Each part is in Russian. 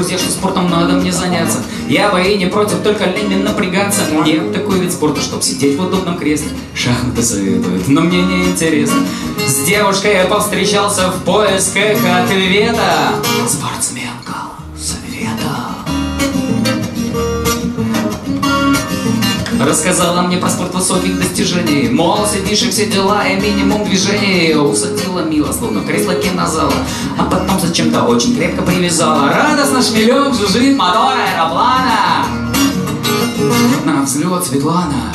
друзья, что спортом надо мне заняться. Я бы и не против, только лень мне напрягаться. Нет такой вид спорта, чтоб сидеть в удобном кресле. Шахматы советуют, но мне не интересно. С девушкой я повстречался в поисках ответа. Спортсменка Света рассказала мне про спорт высоких достижений. Мол, сидишь и все дела, и минимум движений. Усадила мило, словно в кресло кинозала, а потом зачем-то очень крепко привязала. Радостно шмелем жужжит мотор аэроплана. На взлет, Светлана.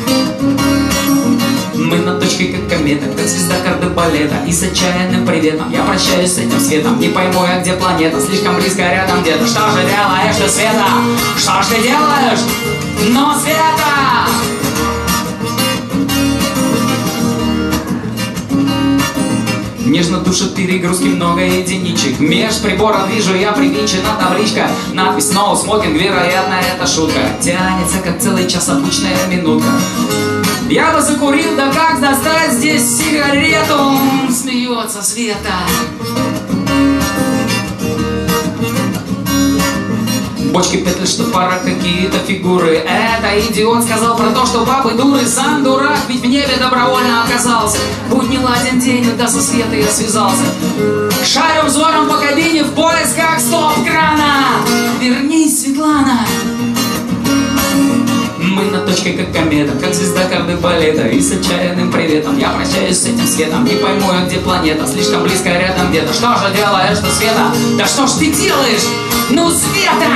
Мы над точкой, как комета, как звезда кардебалета. И с отчаянным приветом я прощаюсь с этим светом. Не пойму я, где планета, слишком близко рядом где-то. Что же делаешь ты, Света? Что ж ты делаешь? Ну, Света! Нежно душит перегрузки, много единичек. Меж приборов вижу я привинчена табличка. Надпись «No smoking», вероятно, это шутка. Тянется, как целый час, обычная минутка. Я бы закурил, да как достать здесь сигарету? Смеется Света. Бочки петли, что пора какие-то фигуры. Это идиот сказал про то, что бабы дуры. Сам дурак, ведь в небе добровольно оказался. Будь не ладен день, когда со Светой я связался. Шарю взором по кабине в поисках стоп-крана. Вернись, Светлана. Мы над точкой, как комета, как звезда кардебалета. И с отчаянным приветом я прощаюсь с этим светом. Не пойму я, где планета, слишком близко рядом где-то. Что же делаешь ты, Света? Да что ж ты делаешь? Ну, Света!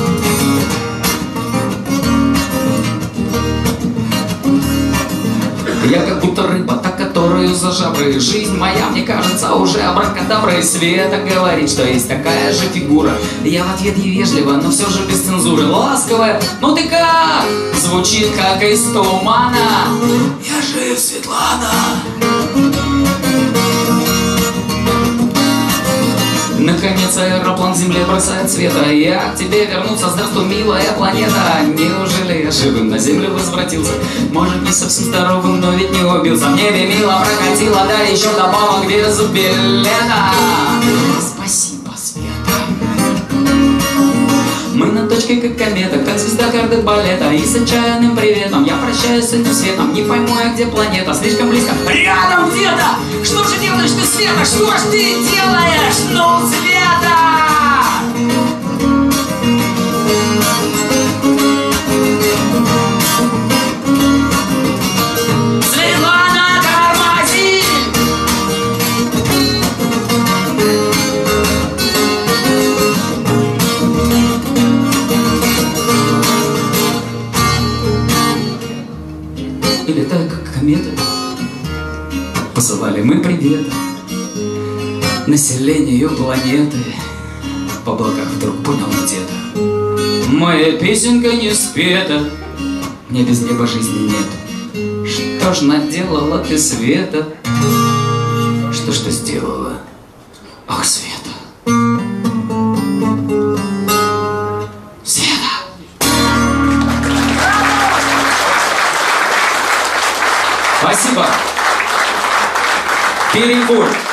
Я как будто рыба, та, которую за жабры. Жизнь моя, мне кажется, уже абракадабра. И Света говорит, что есть такая же фигура. Я в ответ ей вежливо, но все же без цензуры. Ласковая, ну ты как? Звучит как из тумана. Я жив, Светлана. Наконец аэроплан к земле бросает Света. Я к тебе вернуться, здравствуй, милая планета. Неужели я живым на землю возвратился? Может, не совсем здоровым, но ведь не убился. В небе мило прокатило, да еще добавок без билета. Спасибо, Света. Мы над точкой, как комета, как звезда кардебалета. И с отчаянным приветом я прощаюсь с этим светом. Не пойму я, где планета, слишком близко. Рядом где-то! Что же делаешь ты, Света? Что ж ты делаешь? Ну, Света! Светлана, тормози! И летая, как комета, посылали мы привет населению планеты. В облаках вдруг понял где-то: моя песенка не спета, мне без неба жизни нет. Что ж наделала ты, Света? Что ж ты сделала? Ах, Света! Света! Спасибо! Перекур!